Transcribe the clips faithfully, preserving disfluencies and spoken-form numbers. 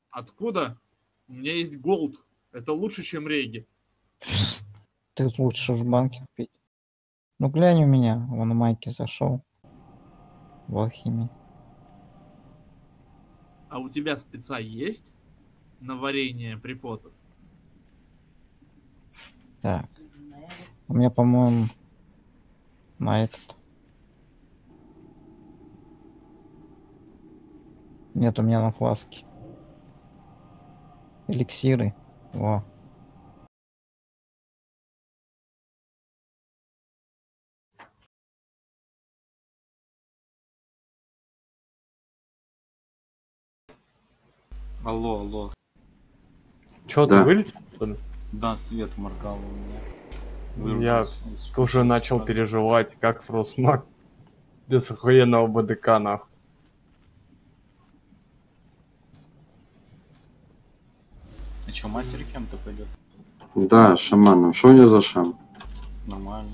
Откуда? У меня есть голд. Это лучше, чем реги. Ты лучше в банке купить. Ну глянь у меня, вон Майки зашел. В алхимии. А у тебя спеца есть на варенье припотов? Так. У меня, по-моему, на этот. Нет, у меня на фласке. Эликсиры. Во. Алло, алло. Чё, Да. ты вылетел, что ли? Да, свет моргал у меня. Я Вырвался из тоже фокуса начал сразу. переживать, как Фростмаг без охуенного БДК, нахуй. А чё, мастер кем-то пойдет? Да, шаманом. Что у него за шам? Нормально.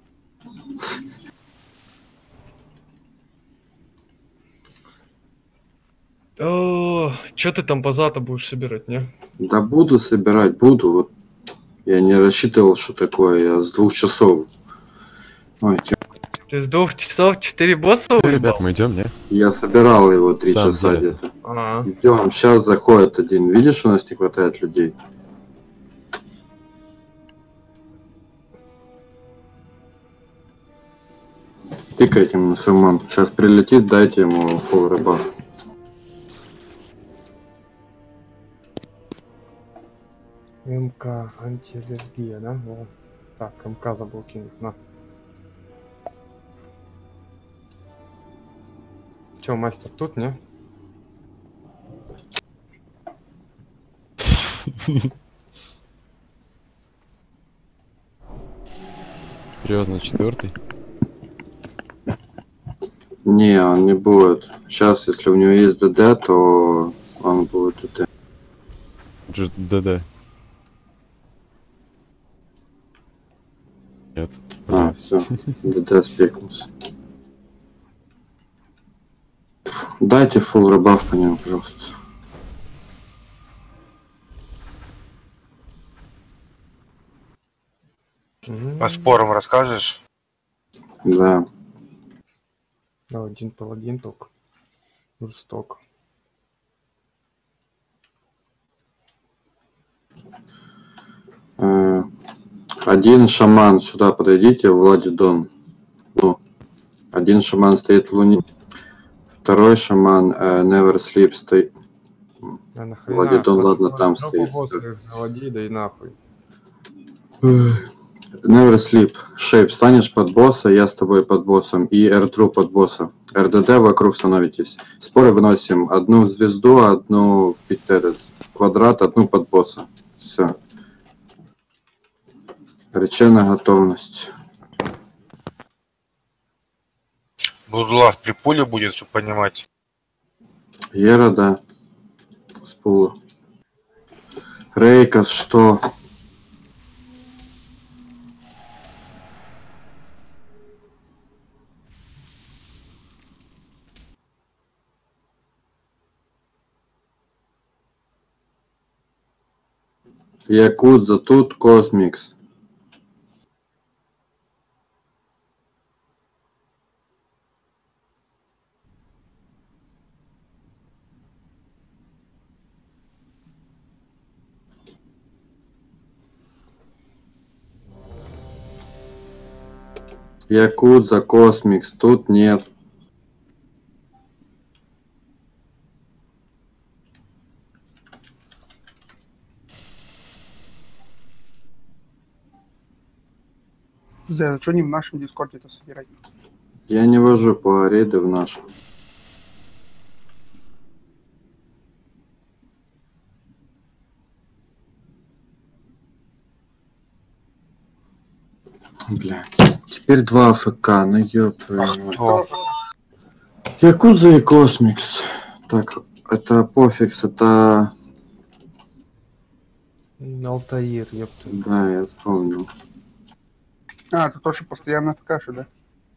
О, чё ты там базата будешь собирать, не? Да буду собирать, буду. Вот я не рассчитывал, что такое. Я с двух часов. Ой, тя- Ты с двух часов четыре босса Ребят, уебал? мы идем, не? я собирал его три В самом часа деле-то. где-то. Ага. Идем, сейчас заходит один. Видишь, у нас не хватает людей. Тыкайте ему на сумман. Сейчас прилетит, дайте ему фул рыбак. МК, антиаллергия, да? Во. Так, МК забыл кинуть, на. Чё, мастер тут, не? Серьезно, четвертый? Не, он не будет. Сейчас, если у него есть ДД, то он будет ДД. ДД. Нет. А, все. ДД спекнулся. Дайте фул рыбав по нему, пожалуйста. По спорам расскажешь? Да. Да, один паладин только. Жесток. Э, Один шаман сюда подойдите, Владидон. Ну, один шаман стоит в луне. Второй шаман э, Never Sleep стоит. А нахрена? Владидон, Вот ладно, вот там дропу стоит. босса их заводи, да и нахуй. Never Sleep. Шейп, станешь под босса, я с тобой под боссом. И R-True под босса. РДД вокруг становитесь. Споры выносим. Одну звезду, одну этот, квадрат, одну под босса. Все. Речена готовность. Блудлав при пуле будет, чтобы понимать. Ера, да. С пула. Рейкас, что? Якудза, тут Космикс. Якудза, Космикс, тут нет. Да, что не в нашем дискорде-то собирать? Я не вожу по рейду в нашем. Бля. Теперь два АФК, ну ёб твою мать. Кто? Якудза и Космикс. Так, это пофикс, это... Алтаир, ёпта. Да, я вспомнил. А, это то, что постоянно в каше, да?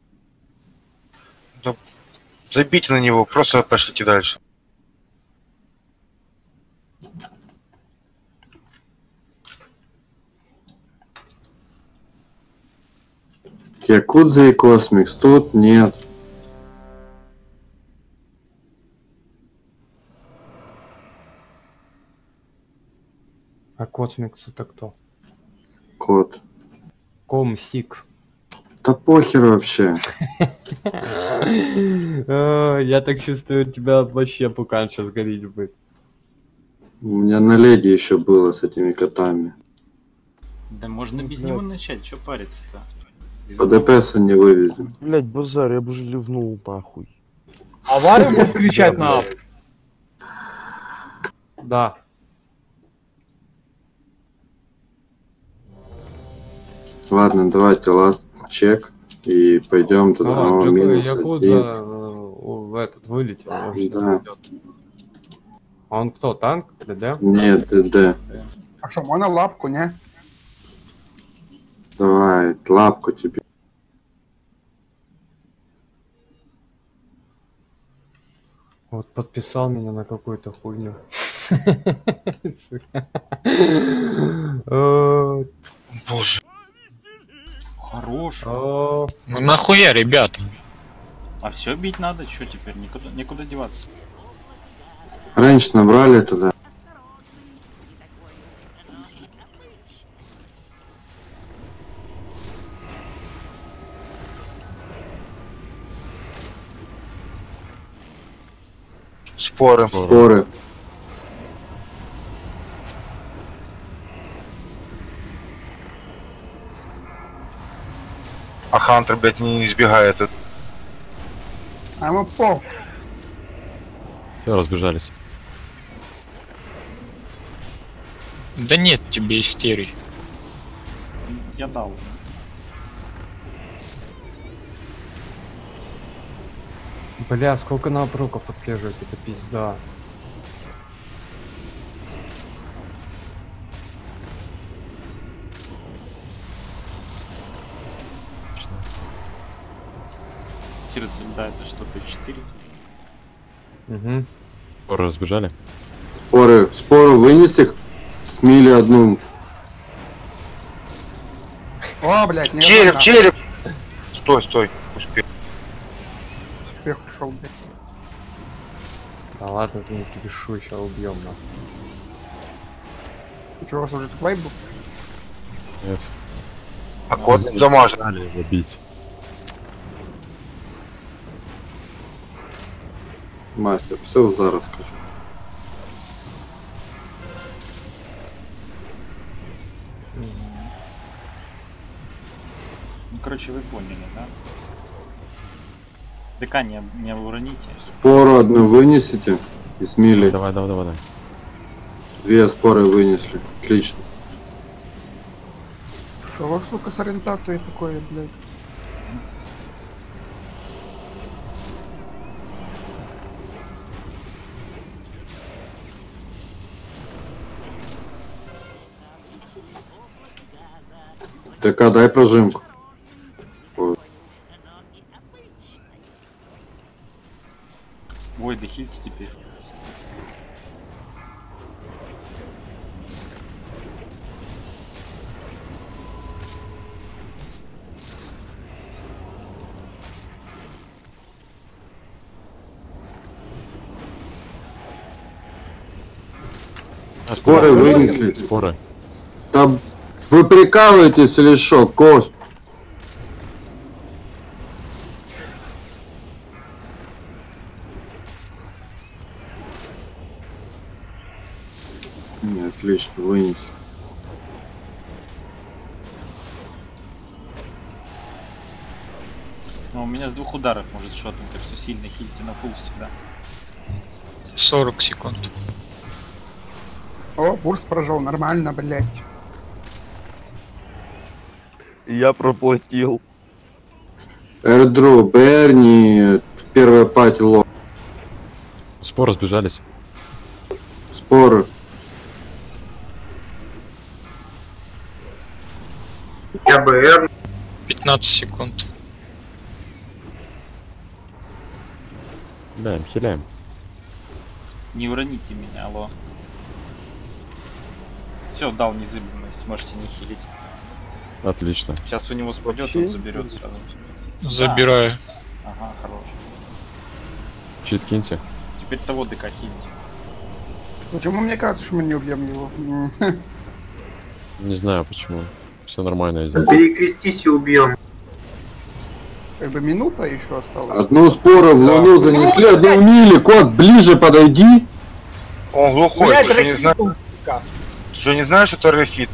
Да, забейте на него, просто пошлите дальше. Якудза и Космикс. Тут нет. А Космикс это кто? Кот. Комсик. Да похер вообще. А, я так чувствую, у тебя вообще пукан сейчас гореть будет. У меня на леди еще было с этими котами. Да можно без Да. него начать, что париться-то? Без По одного. ДПС не вывезем. Блять, базар, я бы уже ливнул нахуй. Аварию будет кричать на... Да. Ладно, давайте ласт чек и пойдем А, туда. О, Джоко- минус Якудза один. э, в этот вылетел. он что Да. идет. А он кто, танк? ДД? Нет, ДД. А що, можна лапку, не? Давай, лапку тебе. Вот подписал меня на какую-то хуйню. Э, Боже. Хорош. а, Ну нахуя, ребята? А все бить надо, что теперь? Никуда, никуда деваться. Раньше набрали туда. Споры. Споры. А Хантер, блядь, не избегает. это. А йому пол. Все, разбежались. Да нет тебе истерий. Я дал. Бля, сколько на проков отслеживать, это пизда. Сердце, да, это что-то четыре. Угу. Скоро разбежали. Споры. Споры вынесли. Смили одну. О, блядь, не Череп, одна. череп! Стой, стой. Успел. Успех ушел, блядь. Да ладно, ты не кипишу, сейчас убьем нахуй. Ты что, у вас уже так вайп был? Нет. А кот замажет. Надо его бить. Мастер, все зараз скажу. Ну, короче, вы поняли, да? ДК не, не уроните. Спору одну вынесите и смили. Давай, давай, давай, давай. Две споры вынесли. Отлично. Что у вас, сука, с ориентацией такое, блядь? ТК, дай прожимку. Вот. Ой, да хильте теперь. Споры вынесли. Споры. Да вы прикалываетесь или что, Кос? Не, отлично, вынес. Но у меня с двух ударов может шотнуть, так что сильно хильте на фул всегда. сорок секунд. О, бурс прожил, нормально, блядь. Я проплатил. Эрдру, Берни, в первой пати лоб. Споры разбежались. Споры. Я бы Р. пятнадцать секунд. Хиляем, хиляем. Не уроните меня, алло. Все, дал незыблемость, можете не хилить. Отлично. Сейчас у него спадет, он заберет сразу. Забираю. Ага, хорош. Щит киньте. Теперь того ДК хилить. Почему мне кажется, что мы не убьем его? Не знаю почему. Все нормально идет. Перекрестись и убьем. Как бы минута еще осталась. Одну спору в луну занесли, одну мили. Кот, ближе подойди. Он глухой, Блядь, ты что не знаешь? ракету, Ты что не знаешь, что это рахит?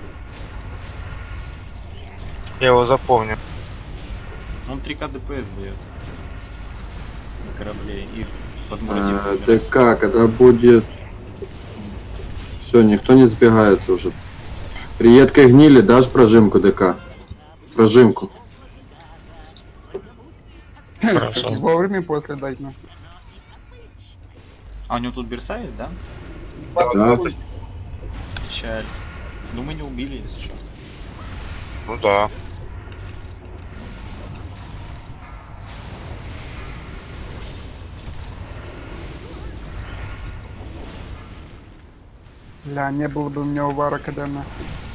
Я его запомню. Он три ка ДПС дает. На корабле и под А, ДК, когда будет... Все, никто не сбегается уже. При едкой гнили дашь прожимку ДК. Прожимку. Хорошо. Вовремя после дать на. А у него тут берса есть, да? Да. Печаль. Ну мы не убили, если что. Ну да. Бля, не было бы у меня увара, когда на.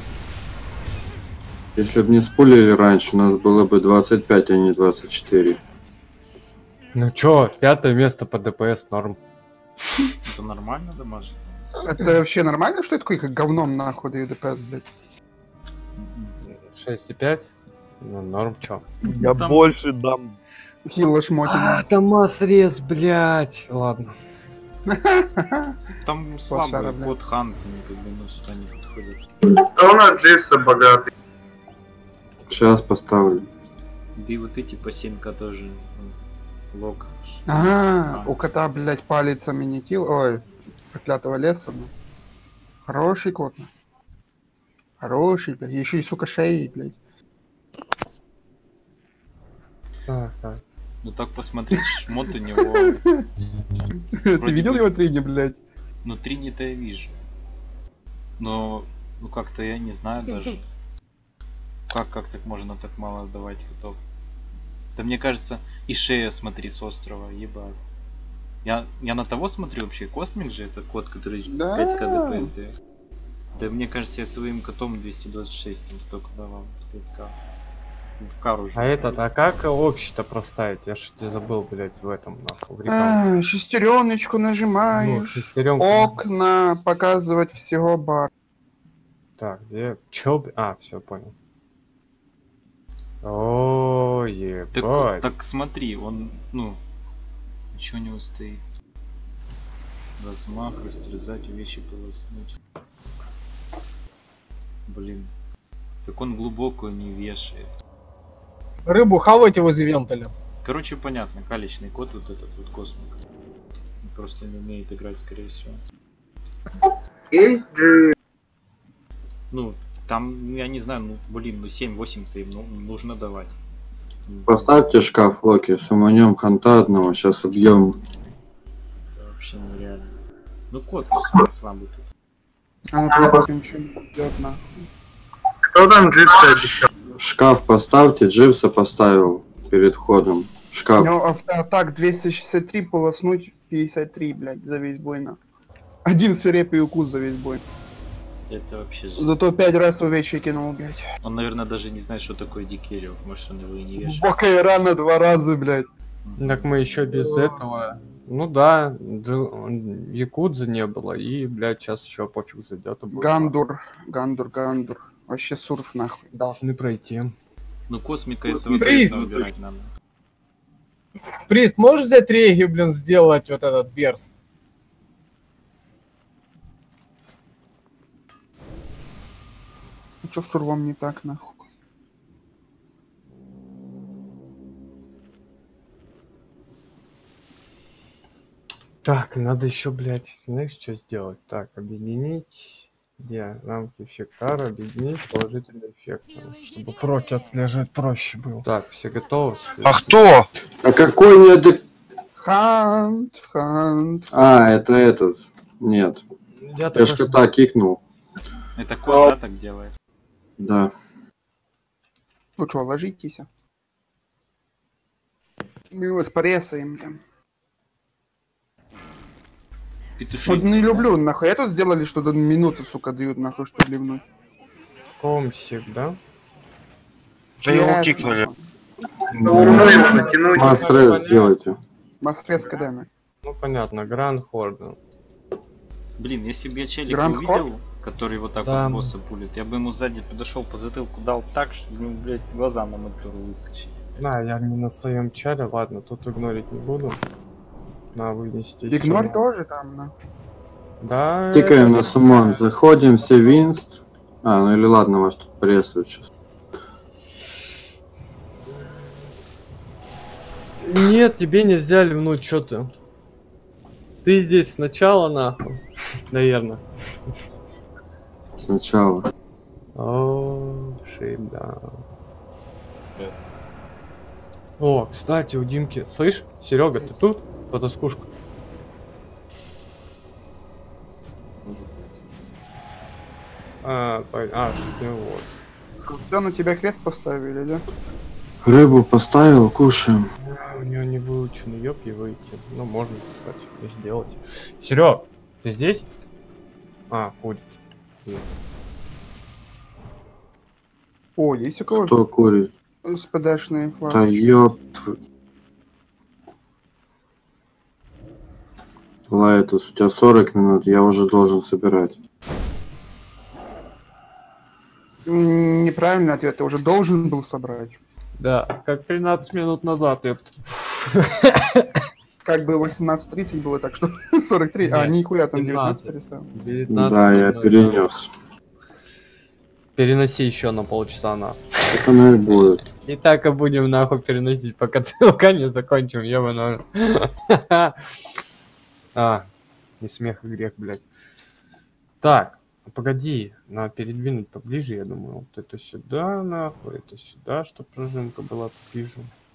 Если бы не спулили раньше, у нас было бы двадцать пять, а не двадцать четыре. Ну чё, пятое место по ДПС норм. Это нормально дамажит? Это вообще нормально, что я такой как говном нахуй даю ДПС, блядь? шесть и пять? Ну норм, чё. Я Там- больше дам. Хило шмотина. А, там масс-рез, блядь. Ладно. Там слабый Лошара, бля. код хант, как бы, ну сюда не подходит. Да он от Джесса богатый. Сейчас поставлю. Да и вот эти по семь ка тоже. ну, Лог. А, у кота, блядь, палец не килл. Ой, проклятого леса. Ну. Хороший кот. ну. Хороший, блядь. Еще и, сука, шеи, блядь. Так, так. Ну так посмотреть, шмот у него. Ты видел его трини, блядь? Ну три-то я вижу. Но, ну как-то я не знаю даже. Как, как так можно так мало отдавать котов? Да мне кажется, и шея, смотри, с острова, ебать. Я, я на того смотрю вообще, Космик же это кот, который Да. пять ка ДПС дает. Да мне кажется, я своим котом двести двадцать шесть там столько давал, пять ка. В кару же. А этот, а как общий-то проставить? Я ж тебе забыл, блядь, в этом, нахуй, в рекламу. А, шестереночку Ну, нажимаешь. шестеренку. Окна, показывать всего бар. Так, где? Чё? б- А, все, понял. О, Так, ебать. так смотри, он, ну, что у него стоит? Размах, растерзать, вещи полоснуть. Блин. Так он глубокую не вешает. Рыбу хавайте возле вентиля. Короче, понятно, калечный кот вот этот вот космик. Он просто не умеет играть, скорее всего. Есть же. Ну, там, я не знаю, ну, блин, ну семь-восемь-то им ну, нужно давать. Поставьте шкаф Локи, суманем ханта одного, сейчас убьем. Это вообще нереально. Ну, кот, ну, самый слабый тут. А ну посмотрим, что идет нахуй. Кто там Джесса обещал? Шкаф поставьте, Дживса поставил перед входом. У Шкаф. него автоатак двести шестьдесят три, полоснуть пятьдесят три, блядь, за весь бой на. Один свирепый укус за весь бой. Это вообще жесть. Зато пять раз увечья кинул, блядь. Он, наверное, даже не знает, что такое дикерио. Может, он его и не вешает. Бока и рана два раза, блядь. Так мы еще без этого. Ну да, дж- якудзы не было, и, блядь, сейчас еще пофиг зайдет. и будет. Гандур, гандур, гандур. Вообще сурф нахуй. Должны пройти. Ну, космика Ну, этого приз, точно ну, убирать надо. Прист, можешь взять реги, блин, сделать вот этот берс? Что с сурвом не так, нахуй? Так, надо еще, блядь, знаешь, что сделать? Так, объединить. Где? Рамки эффектара, объединить положительный эффект. Чтобы проки отслеживать проще было. Так, все готовы? А кто? А какой неадек... Хант, хант. А, это этот. Нет. Я Я только ж что- кота кикнул. Это кот, да, так делает? Да. Ну что, ложитесь. Мы его споресаем там. Петуши. Вот не люблю, нахуй. Это сделали, что до минуты, сука, дают, нахуй, чтобы ливнуть. Комсик, да? Да его Ясно. кикнули. Мастрес сделайте. Мастрес кадами. Ну понятно, Гранд Хорден. Блин, если бы я челика Гранд увидел, который вот так Да. вот босса пулит, я бы ему сзади подошел по затылку, дал так, что ему, блядь, глаза на монитору выскочили. На, я не на своем чаре, ладно, тут игнорить не буду. На, вынести. Игнорь ещё. тоже там, на. Да. Тикаем на суммон, заходим, все винст. А, ну или ладно, вас тут прессуют сейчас. Нет, тебе нельзя ливнуть, что ты? Ты здесь сначала, нахуй. Наверное. Сначала. О, шейп, да. О, кстати, у Димки. Слышь, Серега, ты тут? Потаскушка. А, по... а, ну вот. Все, на тебя крест поставили, да? Рыбу поставил, кушаем. У него не выучено, ёб его идти. Ну, можно, кстати, и сделать. Серег, ты здесь? А, ходит. Есть. О, есть у кого Кто курит? СПДшные Да флажки? ёб тв- Лайтус, у тебя сорок минут, я уже должен собирать. М, Неправильный ответ, ты уже должен был собрать. Да, как тринадцать минут назад, ёпт. Как бы восемнадцать тридцать было, так что сорок три. А, Нет, нихуя, там девятнадцать девятнадцать. переставил. девятнадцать Да, я минут. перенес. Переноси еще на полчаса, на. Так оно и будет. И так и будем нахуй переносить, пока целка не закончим, ёбаный. А, не смех и грех, блядь. Так, погоди, надо передвинуть поближе, я думаю. Вот это сюда, нахуй, это сюда, чтобы пружинка была поближе.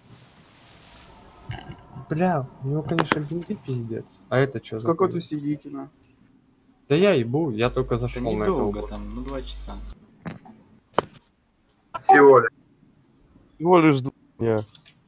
Бля, у него, конечно, бинты пиздец. А это что? Сколько ты сидите, на? Да я ебу, я только Это зашел на это. недолго, там, ну два часа. Всего лишь. Всего лишь два дня.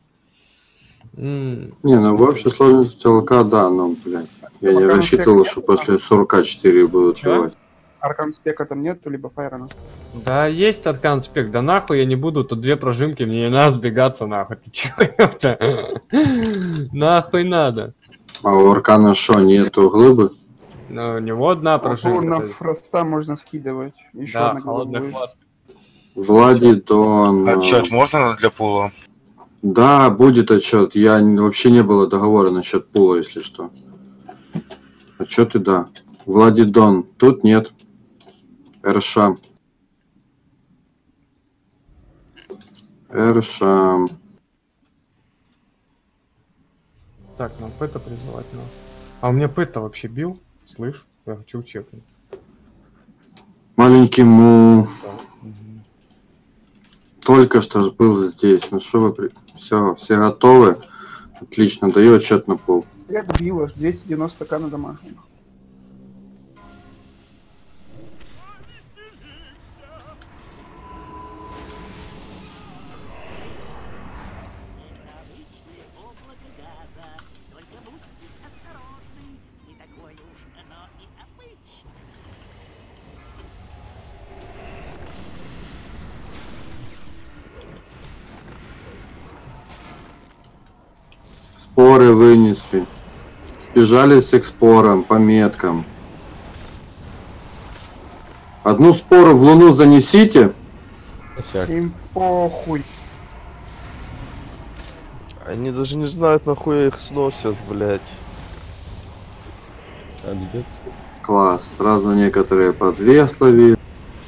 М, Не, ну в общей сложности ЛК, да, но, блядь. Я не Пока рассчитывал, успех что нет, после сорок четыре будут Чё? убивать. Аркан спека там нету, либо файрона. Да есть Аркан Спек, да нахуй я не буду, тут две прожимки, мне не надо сбегаться нахуй, ты чё, ёпта? Нахуй надо. А у Аркана шо, нету глыбы? Но у него одна А прожимка. на то есть- фроста можно скидывать. Еще Да, одна холодный голова. хват. Владидон. Отчет можно для пула? Да, будет отчет. Я н- вообще не было договора насчет пула, если что. Отчеты, да. Владидон. Тут нет. Эрша. Эрша. Так, нам Пэта призывать надо. А у меня Пэта вообще бил? Слышь? Я хочу чекнуть. Маленький му. Да. Мгм. Только что ж был здесь. Ну что вы... При... Все, все готовы? Отлично, даю отчет на пол. Я добил аж двести девяносто к на домашних. Споры вынесли. Сбежали все к спорам, по меткам. Одну спору в луну занесите. Косяк. Им похуй. Они даже не знают, нахуй их сносят, блядь. Обидец. Класс. Сразу некоторые по две словили.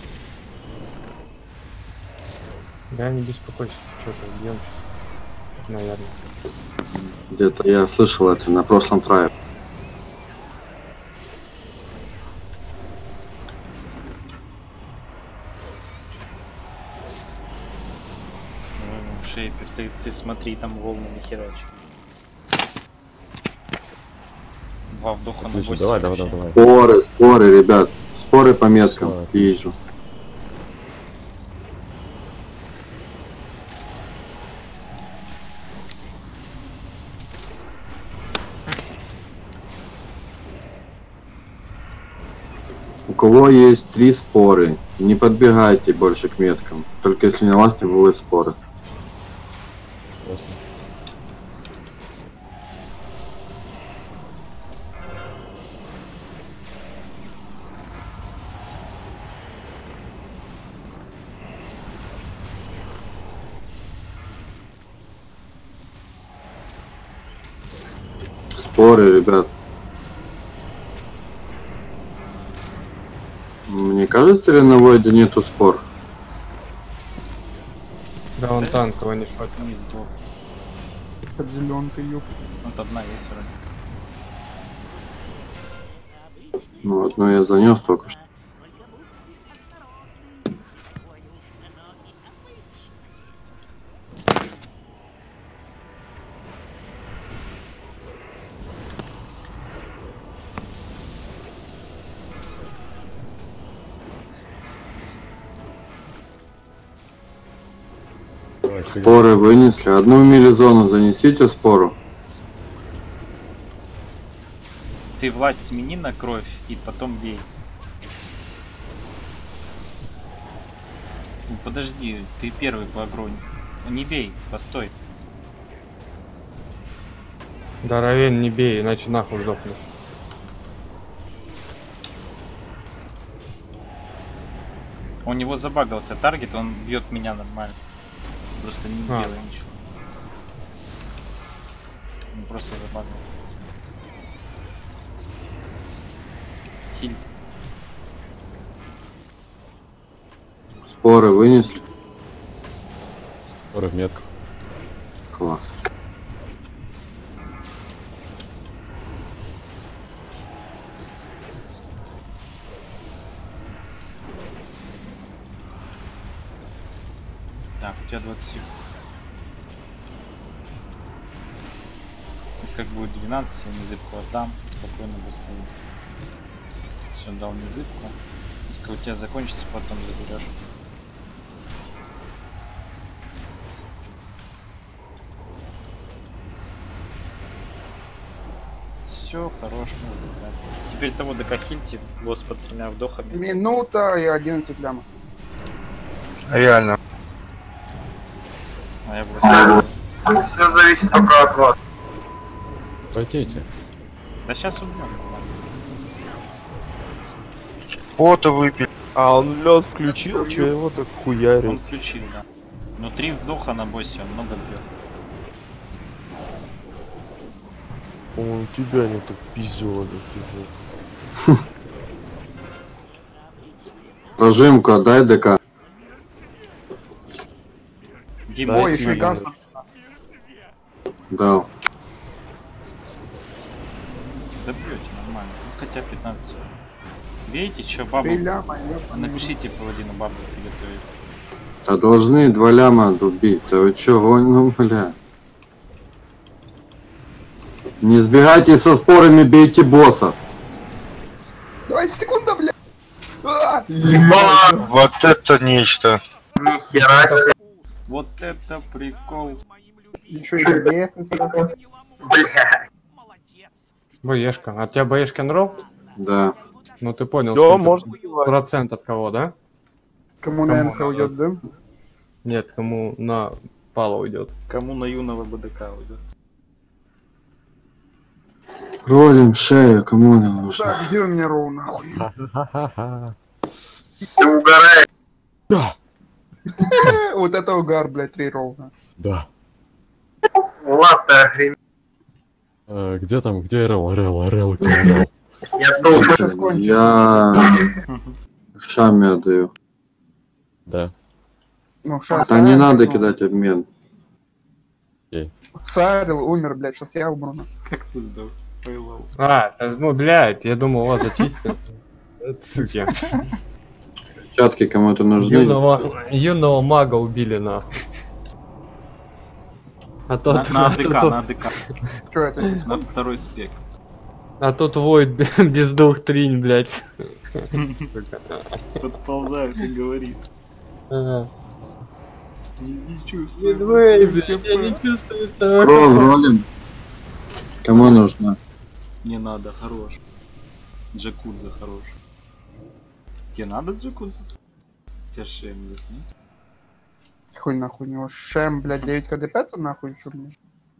Да, не беспокойся, что-то убьем. Наверное. Где-то я слышал это на прошлом трае. Ну, Шейпер, ты, ты смотри, там волнами херачит. Два вдоха на Отлично, восемь. давай, давай, вообще. давай, давай. Споры, споры, ребят. Споры по меткам. Всё, отлично. Вижу. У кого есть три споры, не подбегайте больше к меткам. Только если на вас не будет споры. Ясно. Споры, ребят. Мне кажется, ли на Войде нету спор? Да, он танковый, не шотит. Не сдох. Под зеленкой, ёп. Вот одна есть вроде. Ну, одну я занес только что. Давай, сходи. Споры вынесли. Одну мили-зону занесите спору. Ты власть смени на кровь и потом бей. Ну, подожди, ты первый по огромню. Не бей, постой. Да, Равен, не бей, иначе нахуй сдохнешь. У него забагался таргет, он бьет меня нормально. Просто не А. делай ничего. Он просто забагал. Хиль. Споры вынесли. Споры в метках. Класс. Так, у тебя двадцать секунд. Если как будет двенадцать, я незыбку отдам, спокойно быстрее. Все, дал незыбку. Если у тебя закончится, потом заберешь. Все, хорош, можно играть. Теперь того ДК хильте, босс под тремя вдохами. Минута и одиннадцать лямов. Реально. А я просто... Все зависит только от вас. Хотите? Да сейчас убьем. Пота выпили. А он лед включил, че его так Он хуярит? включил, да. Но три вдоха на боссе, он много бьет. По-моему, тебя не так пиздёво. Прожимку отдай ДК. Дима, Ой, еще и газ. Дал. да бьете нормально. Ну, хотя пятнадцать. Видите, что бабу? Три ляма, ёп. Напишите паладину бабу приготовить. А должны два ляма убить. Да вы чё, гонь, ну бля. Не сбегайте со спорами, бейте босса. Давай, секунда, бля. А, Ебать, вот это нечто. Нихера себе. Вот это прикол. еще и бегается сюда. Боешка. А у тебя боешка нров? Да. Ну ты понял, Всё, сколько можно убивать. процент от кого, да? Кому на НХ уйдет, да? Нет, кому на пала уйдет. Кому на юного БДК уйдет? Ролим шею, кому она нужна? Так, где у меня ролл, нахуй? Ты угораешь. Да, Вот это угар, блядь, три ролла. да. Влад, ты охренел. Э, где там, где РЛ, РЛ, РЛ, где РЛ? Я тут. Сейчас кончится. Я шами отдаю. Да. Ну, сейчас. Да не надо кидать обмен. Сарил умер, блядь, сейчас я умру. Как ты сдох? Пейлоу. А, э, ну, блядь, я думал, вас зачистил. Суки. Чатки кому-то нужны. Юного, юного мага убили, нахуй. А На, тот, на а АДК, тот- на АДК. Что это? На второй спек. а тут воет без двух тринь, блядь. Сука. Подползает и говорит. Ага. Не, не Не чувствую. двое, блядь, я не чувствую Кров того. ролим. Кому нужно? Не надо, хорош. Джакудза хорош. Тебе надо джакузи? Тебе шем есть, нет? Хуй нахуй у него шем, блядь, девять ка ДПС, нахуй, что мне?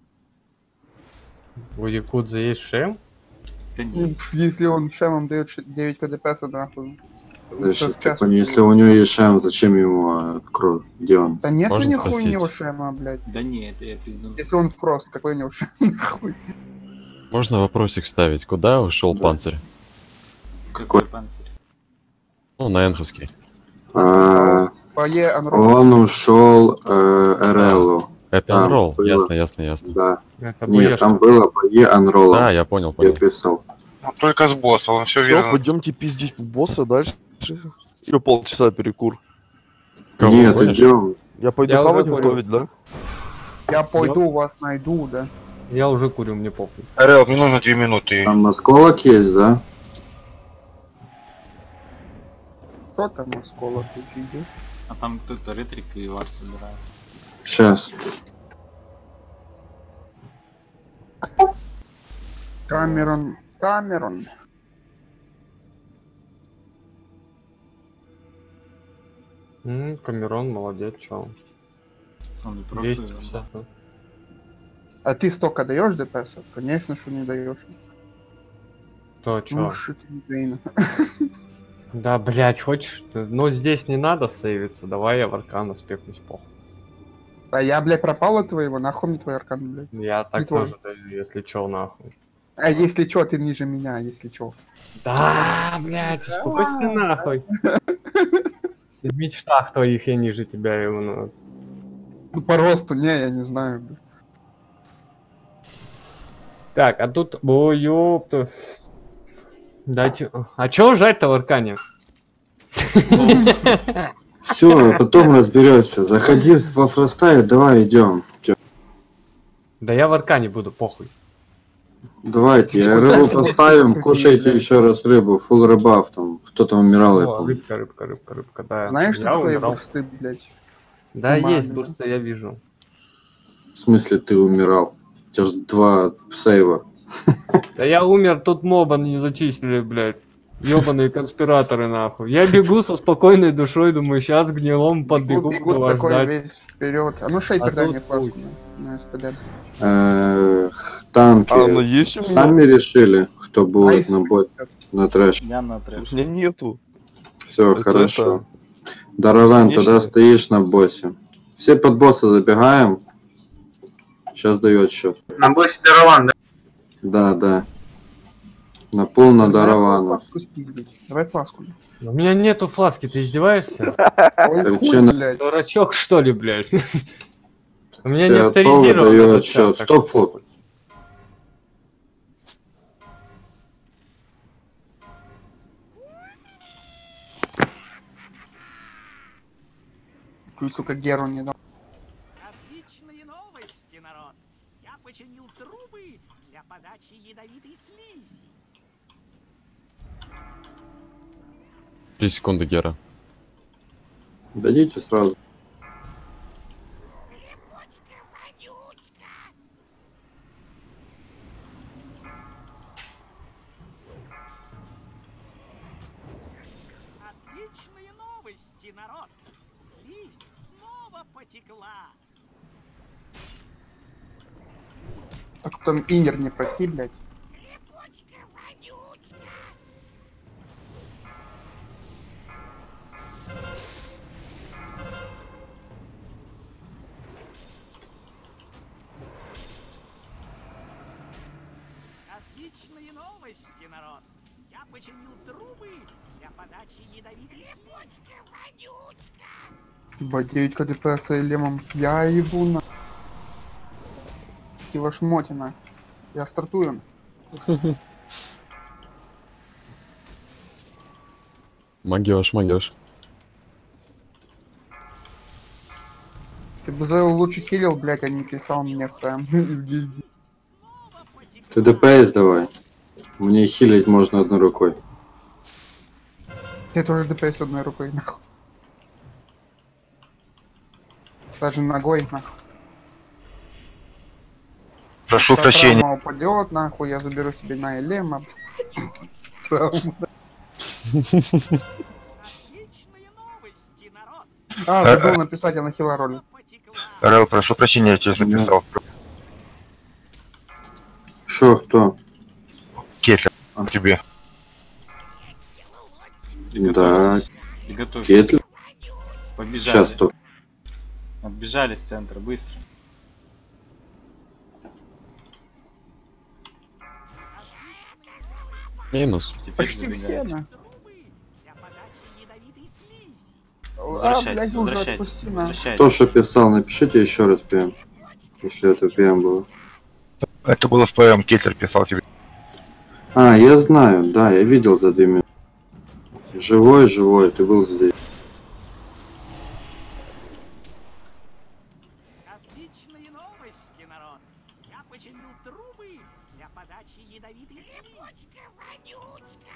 У Якудза есть шем? Да нет. Если он шемом дает девять ка ДПС, нахуй. Подожди, Сейчас в час. типа, если у него есть шем, зачем ему а, кровь? Где он? Да нет Можно нихуя у спросить? него шема, блядь. Да нет, это я пизду. Если он фрост, какой у него шем, нахуй? Можно вопросик ставить? Куда ушел Да. панцирь? Какой панцирь? Ну, на Энховский. А, По Е Анрол. он ушел э, РЛу. Это Там Unroll. было. Ясно, ясно, ясно. Да. Это Нет, там было по Е Анролу. Да, я понял, Я понял. писал. Ну, только с босса, он все Все, верно. пойдемте пиздить босса дальше. Еще полчаса перекур. Кого Нет, гонишь? идем. Я пойду Я уже хавать понял. готовить, да? Я пойду, вас найду, да. Я уже курю, мне похуй. Орел, мне нужно две минуты. Там осколок есть, да? Кто там осколок идет? А там кто-то ретрик и вар собирает. Сейчас. Камерон, Камерон. М, Камерон, молодец, чё. Он и прошлый, двести пятьдесят. да. А ты столько даешь ДПС? Конечно, что не даешь. То, чё? Ну, шит, Дейна. Да, блять, хочешь? Но здесь не надо сейвиться, давай я в Аркана спекнусь, похуй. А я, блядь, пропал от твоего, нахуй мне твой аркан, блядь. Я так Не твой. тоже даю, если чё, нахуй. А если чё, ты ниже меня, если чё. Да, блядь, успокойся нахуй. В мечтах твоих я ниже тебя именно. Ну, по росту, не, я не знаю, блядь. Так, а тут... Ой, ёпта. Дайте... А чё жать-то в Аркане? Все, потом разберешься. Заходи во фростайт, давай идем. Да я в Аркане буду, похуй. Давайте, я Ты рыбу знаешь, поставим, что кушайте такое, еще раз рыбу, фул рыбав там. Кто там умирал, я О, помню. рыбка, рыбка, рыбка, рыбка, да. Знаешь, что Я такое умирал. бурсты, блядь? Да, Нормально. есть бурсты, я вижу. В смысле ты умирал? У тебя же два сейва. Да я умер, тут моба не зачислили, блядь. Ёбаные конспираторы, нахуй. Я бегу со спокойной душой, думаю, сейчас гнилом подбегу, Бегут буду такой ждать. весь вперед. А ну шейпер А дай тут мне фласку хуй. на, на СПД. Эх, танки. А она есть у меня? Сами решили, кто будет Найс. на бой, на трэш. Я на У трэш. меня нету. Все, Это хорошо. Даровен, Конечно. тогда стоишь на боссе. Все под босса забегаем. Сейчас дает счет. На боссе Дарован, да? Да, да. На пол на Знаю, Дарована. фласку спиздить. Давай фласку. У меня нету фласки, ты издеваешься? Ой, хуй, Причина- блядь. Дурачок, что ли, блядь? У меня Все не готовы, авторизирован даю этот чат, отсчет. так Стоп, что фут. похуй. Какую, сука, Геру не дал. Отличные новости, народ! Я починил трубы для подачи ядовитой слизи. Три секунды, Гера. Дадите сразу. Отличные новости, народ! Слизь снова потекла. Так потом инер не проси, блядь. Отличные новости, народ! Я починил трубы для подачи ядовитой слизи. Ебать, девять ка ДПС и лемом. Я ебу на... Килошмотина. Я стартую. Магёшь, магёшь. Ты бы Зейл лучше хилил, блядь, а не писал мне в ПМ в гильдии. Ты ДПС давай. Мне хилить можно одной рукой. Ты тоже ДПС одной рукой, нахуй. Даже ногой, нахуй. Прошу Та прощения. травма упадет, нахуй, я заберу себе на Элема. Травма. А, Э, забыл написать, я на хила роли. Рэл, прошу прощения, я честно написал. Шо, кто? Кетлер, тебе. Да. И готовьтесь. Кетлер? Побежали. Сейчас тут. Отбежали с центра, быстро. Минус. Теперь Почти все, забегайте. да. А, Возвращайтесь, блядь, уже возвращайтесь, отпусти, на. возвращайтесь. Кто что писал, напишите еще раз пи эм. Если это пи эм было. Это было в ПМ, Кетлер писал тебе. А, я знаю, да, я видел этот имя. Живой, живой, ты был здесь. Отличные новости, народ. Я починил трубы для подачи ядовитой слизи. Вонючка,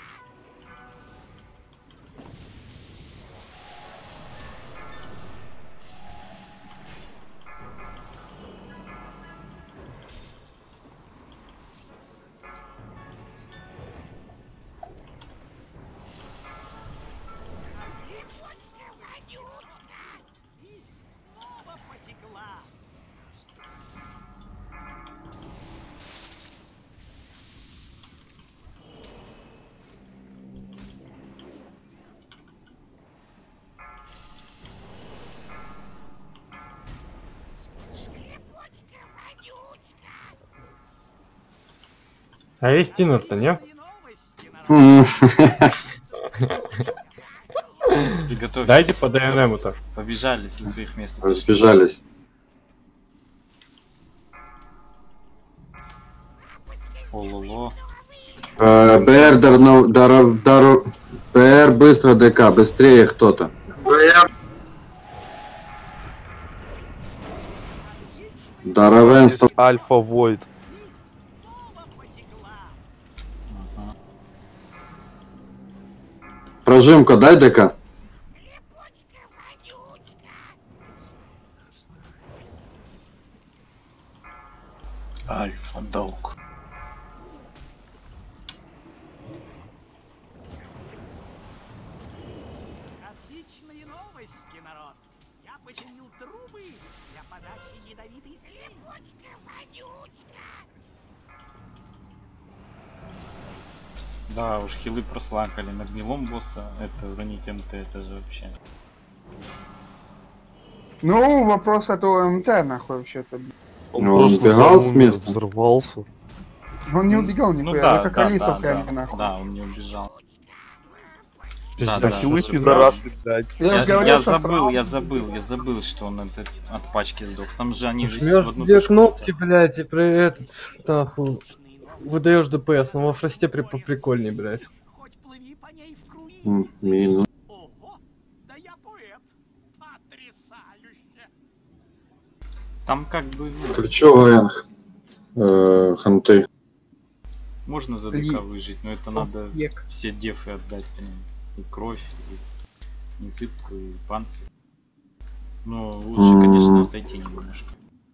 снова потекла. А есть Тинер-то, не? Приготовьтесь. Дайте по ДНМу-то. Побежали со своих мест. Разбежались. Ололо. Э, БР, дарно, даро, даро, БР быстро ДК, быстрее кто-то. Даровенство. Альфа Войд. Прожимка, дай ДК. Альфа Дог. Отличные новости, народ. Я починил трубы для подачи ядовитой слизи. Вонючка. Да, уж хилы прослакали на гнилом босса. Это уронить МТ, это же вообще. Ну, вопрос этого МТ, нахуй, вообще-то. Ну, он сбегал с места. Взорвался. Он не убегал Ну нихуя, да, это как да, Алиса да, прямо, да, нахуй. да, он не убежал. Да, да, хилы да, пидорасы, блядь. Я, Я, же говорил, я что забыл, сразу- я забыл, я забыл, что он от, от пачки сдох. Там же они же в Жмешь одну две точку. кнопки, блядь, и при этот, нахуй, выдаешь ДПС, но во фросте при поприкольней, блядь. Хоть плыви по ней в круизе. М, Минус. Ого, да я поэт. Потрясающе. Там как бы ну, Ключевой энх. Э, Ханты. можно за Ли- ДК выжить, но это надо Снег. все дефы отдать, блин. И кровь, и несыпку, и панцирь. Но лучше, М. конечно, отойти немножко.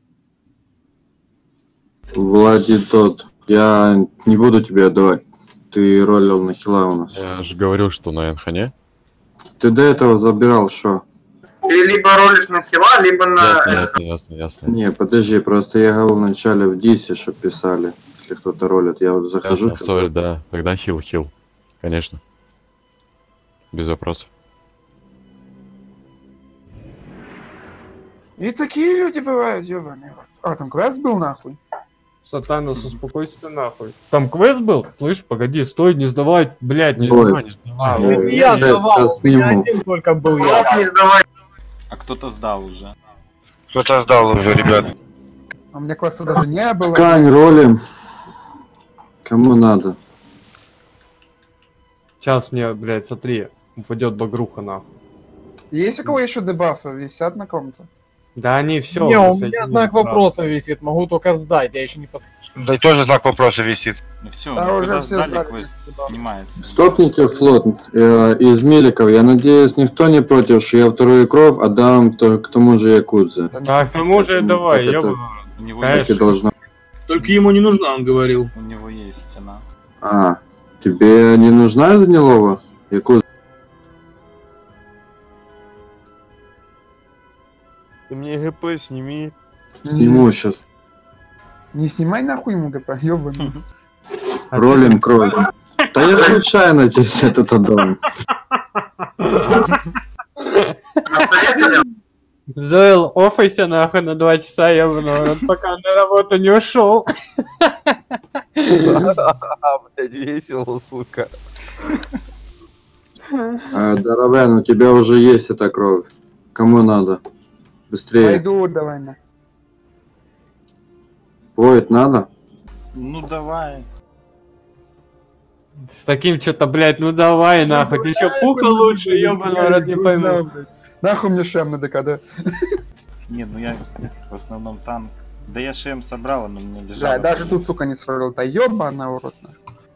Влади тот. Я не буду тебе отдавать. Ты ролил на хила у нас. Я же говорил, что на Энхане. Ты до этого забирал шо? Ты либо ролишь на хила, либо на... Ясно, ясно, ясно, ясно. Не, подожди, просто я говорил вначале в Дисе, что писали, если кто-то ролит. Я вот захожу. Ясно, сори, да. Тогда хил, хил. Конечно. Без вопросов. И такие люди бывают, ёбаный. А, там квест был, нахуй? Сатанус, успокойся нахуй. Там квест был? Слышь, погоди, стой, не сдавай, блядь, не Ой. сдавай. не А, сдавай. вот. Я Сейчас сдавал, у меня сниму. один только был я. Не сдавай. А кто-то сдал уже. Кто-то сдал уже, ребят. А у меня квеста даже не было. Ткань ролим. Кому надо. Сейчас мне, блядь, смотри, упадет багруха нахуй. Есть у кого еще дебафы висят на ком-то? Да они все. Не, у меня знак вопроса висит, могу только сдать, я еще не под... Да и тоже знак вопроса висит. Ну все, Да, ну, уже когда все сдали, сдали, квест да. снимается. Стопните флот э, из Меликов. Я надеюсь, никто не против, что я вторую кровь отдам то- к тому же Якудзе. Так, к тому же Ну, давай, так я это- буду. У него, Так Конечно. и должно. Только ему не нужна, он говорил. у него есть цена. А, тебе не нужна Занилова? Якудзе? Ты мне ГП сними. Сниму сейчас. Не снимай нахуй ему ГП, ёбаный. Ролим кровь. Да я случайно через этот аддон. Зоэл, офайся нахуй на два часа, ёбаный, пока на работу не ушел. Блядь, весело, сука. А, Даровен, у тебя уже есть эта кровь. Кому надо? Быстрее. Пойду давай на. Воет надо? Ну давай. С таким что-то, блядь, ну давай нахуй, ты что, пука лучше, ёбаный рот, не пойму. Нахуй мне шем на ДК, да? Не, ну я в основном танк. Да я шем собрал, но мне лежало. Да, даже тут, сука, не свалил. Да ёбаный урод, нахуй.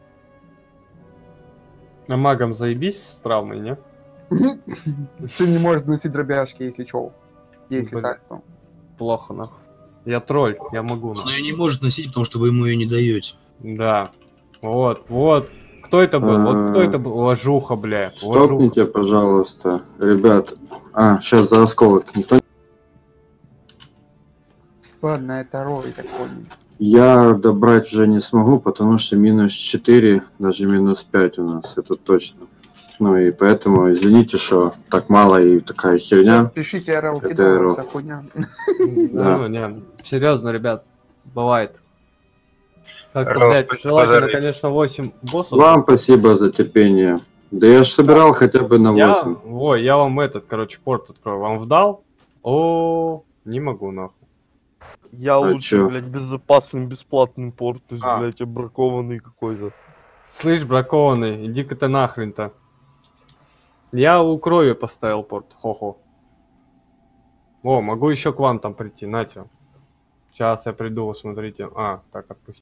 А магом заебись с травмой, не? Ты не можешь носить дробяшки, если чё. Если Блин. так, то. Плохо нахуй. Я тролль, я могу. Но нахуй. ее не может носить, потому что вы ему ее не даете. Да. Вот, вот. Кто это был? Вот кто это был? Ложуха, бля. Ложуха. Стопните, пожалуйста. Ребят. А, сейчас за осколок. Никто... Ладно, это Рой такой. Я добрать уже не смогу, потому что минус четыре, даже минус пять у нас. Это точно. Ну и поэтому, извините, что так мало и такая херня. Пишите РЛ, Это кидал, РЛ. вся хуйня. Да. Ну, не, серьезно, ребят, бывает. Как-то, Ром, блядь, желательно, подари. конечно, восемь боссов. Вам спасибо за терпение. Да я ж собирал хотя бы на Я, восемь. ой, я вам этот, короче, порт открою. Вам вдал? О, не могу, нахуй. Я А лучше, чё? блядь, безопасным, бесплатным порт, то есть, А. блядь, обракованный какой-то. Слышь, бракованный, иди-ка ты нахрен-то. Я у крови поставил порт, хо-хо. О, могу еще к вам там прийти, нате. Сейчас я приду, смотрите. А, так, отпусти.